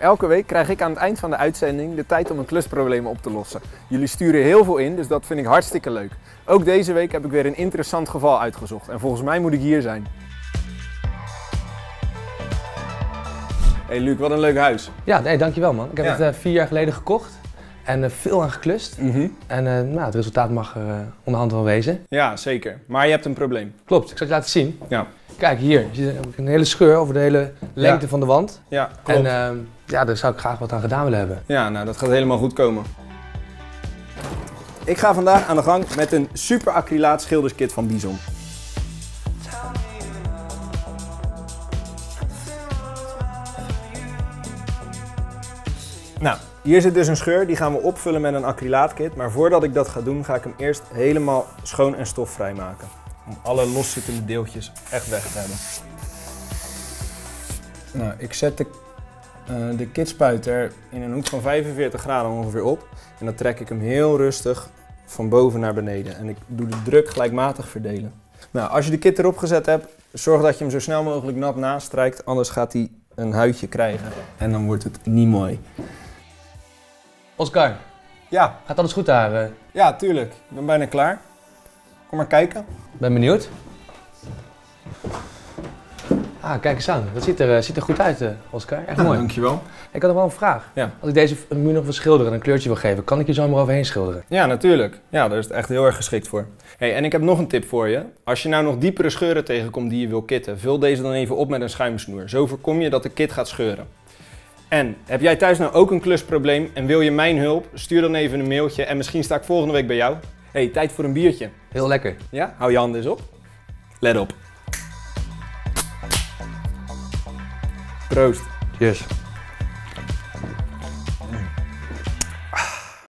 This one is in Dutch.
Elke week krijg ik aan het eind van de uitzending de tijd om een klusprobleem op te lossen. Jullie sturen heel veel in, dus dat vind ik hartstikke leuk. Ook deze week heb ik weer een interessant geval uitgezocht en volgens mij moet ik hier zijn. Hey Luc, wat een leuk huis. Ja, nee, dankjewel man. Ik heb het 4 jaar geleden gekocht en veel aan geklust. En het resultaat mag er onderhand wel wezen. Ja, zeker. Maar je hebt een probleem. Klopt, ik zal het laten zien. Ja. Kijk hier, je ziet een hele scheur over de hele lengte van de wand. Ja, klopt. En daar zou ik graag wat aan gedaan willen hebben. Ja, nou dat gaat helemaal goed komen. Ik ga vandaag aan de gang met een super acrylaat schilderskit van Bison. Nou, hier zit dus een scheur, die gaan we opvullen met een acrylaatkit. Maar voordat ik dat ga doen, ga ik hem eerst helemaal schoon en stofvrij maken. Om alle loszittende deeltjes echt weg te hebben. Nou, ik zet de kitspuiter in een hoek van 45 graden ongeveer op. En dan trek ik hem heel rustig van boven naar beneden. En ik doe de druk gelijkmatig verdelen. Nou, als je de kit erop gezet hebt, zorg dat je hem zo snel mogelijk nat nastrijkt. Anders gaat hij een huidje krijgen. En dan wordt het niet mooi. Oscar, Ja. gaat alles goed daar? Ja, tuurlijk. Ik ben bijna klaar. Kom maar kijken. Ben benieuwd. Ah, kijk eens aan. Dat ziet er goed uit, Oscar. Echt mooi. Dankjewel. Ik had nog wel een vraag. Ja. Als ik deze muur nog wil schilderen en een kleurtje wil geven, kan ik hier zomaar overheen schilderen? Ja, natuurlijk. Ja, daar is het echt heel erg geschikt voor. Hey, en ik heb nog een tip voor je. Als je nou nog diepere scheuren tegenkomt die je wil kitten, vul deze dan even op met een schuimsnoer. Zo voorkom je dat de kit gaat scheuren. En heb jij thuis nou ook een klusprobleem en wil je mijn hulp? Stuur dan even een mailtje en misschien sta ik volgende week bij jou. Hey, tijd voor een biertje. Heel lekker. Ja? Hou je handen eens op. Let op. Proost. Cheers.